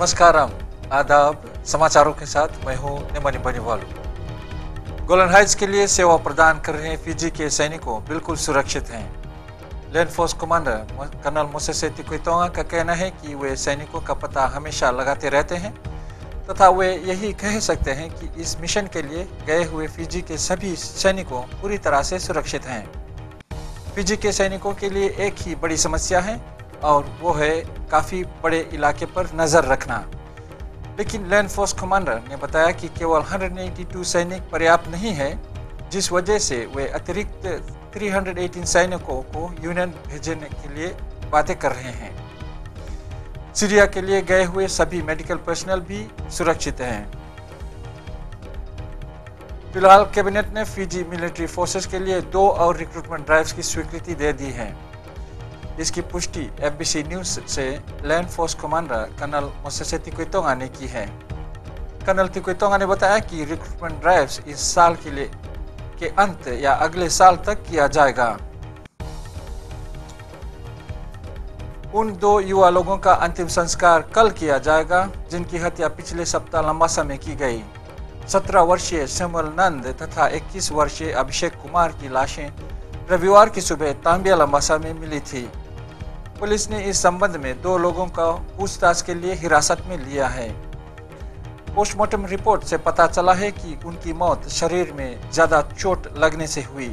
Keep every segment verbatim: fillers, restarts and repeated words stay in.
नमस्कारम, आदाब। समाचारों के साथ मैं हूं नेमानी बनीवालू। गोलन हाइट्स के लिए सेवा प्रदान कर रहे फिजी के सैनिकों बिल्कुल सुरक्षित हैं। Land force commander colonel Moses Tikoitonga का कहना है कि वे सैनिकों का पता हमेशा लगाते रहते हैं तथा वे यही कह सकते हैं कि इस मिशन के लिए गए हुए फिजी के सभी सैनिकों पूरी तरह से सुरक्षित हैं। फिजी के सैनिकों के लिए एक ही बड़ी समस्या है और वो है काफ़ी बड़े इलाके पर नज़र रखना। लेकिन लैंड फोर्स कमांडर ने बताया कि केवल एक सौ बयासी सैनिक पर्याप्त नहीं है, जिस वजह से वे अतिरिक्त तीन सौ अठारह सैनिकों को यूनियन भेजने के लिए बातें कर रहे हैं। सीरिया के लिए गए हुए सभी मेडिकल पर्सनल भी सुरक्षित हैं। फिलहाल कैबिनेट ने फिजी मिलिट्री फोर्सेस के लिए दो और रिक्रूटमेंट ड्राइव्स की स्वीकृति दे दी है। इसकी पुष्टि एफबीसी न्यूज से land force commander colonel Moses Tikoitonga ने की है। कर्नल तिकोइतोंगा ने बताया कि रिक्रूटमेंट ड्राइव्स इस साल के लिए के अंत या अगले साल तक किया जाएगा। उन दो युवा लोगों का अंतिम संस्कार कल किया जाएगा जिनकी हत्या पिछले सप्ताह लंबासा में की गई। सत्रह वर्षीय सैमुअल नंद तथा इक्कीस वर्षीय अभिषेक कुमार की लाशें रविवार की सुबह तांबिया लंबासा में मिली थी। पुलिस ने इस संबंध में दो लोगों का पूछताछ के लिए हिरासत में लिया है। पोस्टमार्टम रिपोर्ट से पता चला है कि उनकी मौत शरीर में ज्यादा चोट लगने से हुई।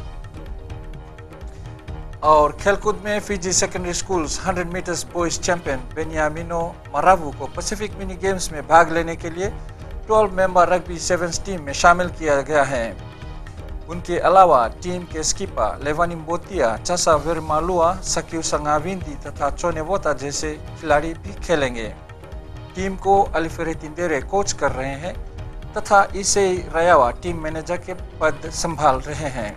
और खेलकूद में फिजी सेकेंडरी स्कूल सौ metres boys champion Beniamino Maravu को पैसिफिक मिनी गेम्स में भाग लेने के लिए बारह मेंबर रग्बी सेवन्स टीम में शामिल किया गया है। उनके अलावा टीम के स्कीपर लेवानी बोतिया, चासा विरमालुआ, सक्यू संगाविंदी तथा चोनेवोता जैसे खिलाड़ी भी खेलेंगे। टीम को अलिफेरे तिंदेरे कोच कर रहे हैं तथा इसे रयावा टीम मैनेजर के पद संभाल रहे हैं।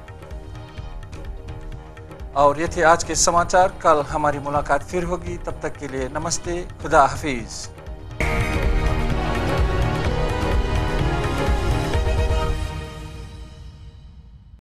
और ये थे आज के समाचार। कल हमारी मुलाकात फिर होगी, तब तक के लिए नमस्ते, खुदा हाफिज।